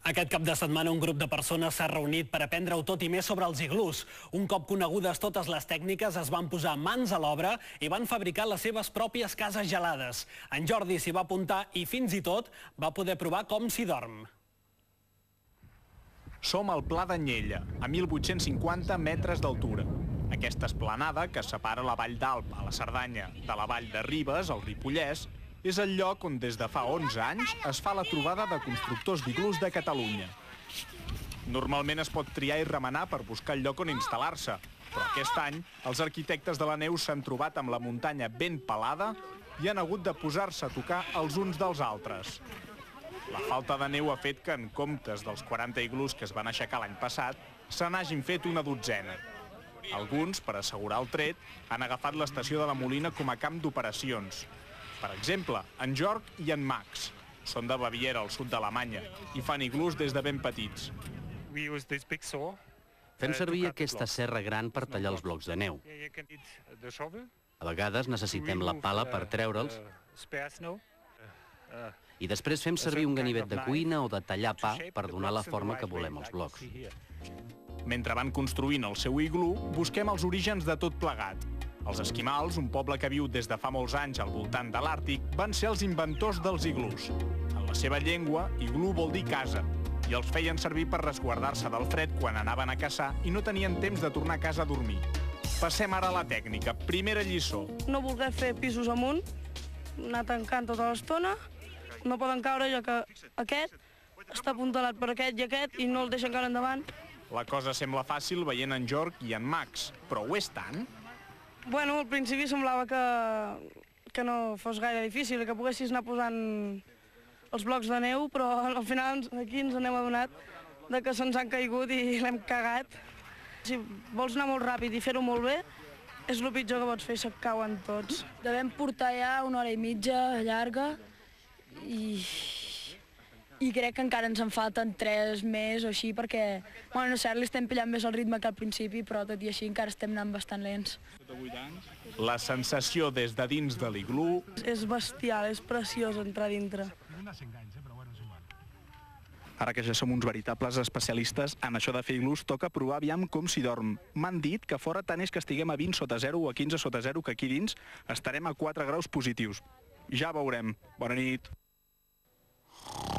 Aquest cap de setmana un grup de persones s'ha reunit per aprendre-ho tot i més sobre els iglús. Un cop conegudes totes les tècniques, es van posar mans a l'obra i van fabricar les seves pròpies cases gelades. En Jordi s'hi va apuntar i fins i tot va poder provar com s'hi dorm. Som al Pla d'Anyella, a 1.850 metres d'altura. Aquesta esplanada, que separa la Vall d'Alp, a la Cerdanya, de la Vall de Ribes, al Ripollès, és el lloc on des de fa 11 anys es fa la trobada de constructors d'iglús de Catalunya. Normalment es pot triar i remenar per buscar el lloc on instal·lar-se, però aquest any els arquitectes de la neu s'han trobat amb la muntanya ben pelada i han hagut de posar-se a tocar els uns dels altres. La falta de neu ha fet que, en comptes dels 40 iglús que es van aixecar l'any passat, se n'hagin fet una dotzena. Alguns, per assegurar el tret, han agafat l'estació de la Molina com a camp d'operacions. Per exemple, en Jörg i en Max. Són de Baviera, al sud d'Alemanya, i fan iglús des de ben petits. Fem servir aquesta serra gran per tallar els blocs de neu. A vegades necessitem la pala per treure'ls i després fem servir un ganivet de cuina o de tallar pa per donar la forma que volem als blocs. Mentre van construint el seu iglú, busquem els orígens de tot plegat. Els esquimals, un poble que viu des de fa molts anys al voltant de l'Àrtic, van ser els inventors dels iglús. En la seva llengua, iglú vol dir casa, i els feien servir per resguardar-se del fred quan anaven a caçar i no tenien temps de tornar a casa a dormir. Passem ara a la tècnica. Primera lliçó. No voler fer pisos amunt, anar tancant tota l'estona, no poden caure ja que aquest està apuntalat per aquest i aquest i no el deixen caure endavant. La cosa sembla fàcil veient en Jörg i en Max, però ho és tant? Bueno, al principi semblava que no fos gaire difícil, que poguessis anar posant els blocs de neu, però al final aquí ens n'hem adonat que se'ns han caigut i l'hem cagat. Si vols anar molt ràpid i fer-ho molt bé, és el pitjor que pots fer, se't cauen tots. Devem portar ja 1 hora i mitja llarga i crec que encara ens en falten 3 més o així, perquè, bueno, no sé, li estem pillant més el ritme que al principi, però tot i així encara estem anant bastant lents. La sensació des de dins de l'iglú és bestial, és preciós entrar dintre. Ara que ja som uns veritables especialistes en això de fer iglús, toca provar aviam com s'hi dorm. M'han dit que fora tant és que estiguem a 20 sota 0 o a 15 sota 0 que aquí dins estarem a 4 graus positius. Ja veurem. Bona nit.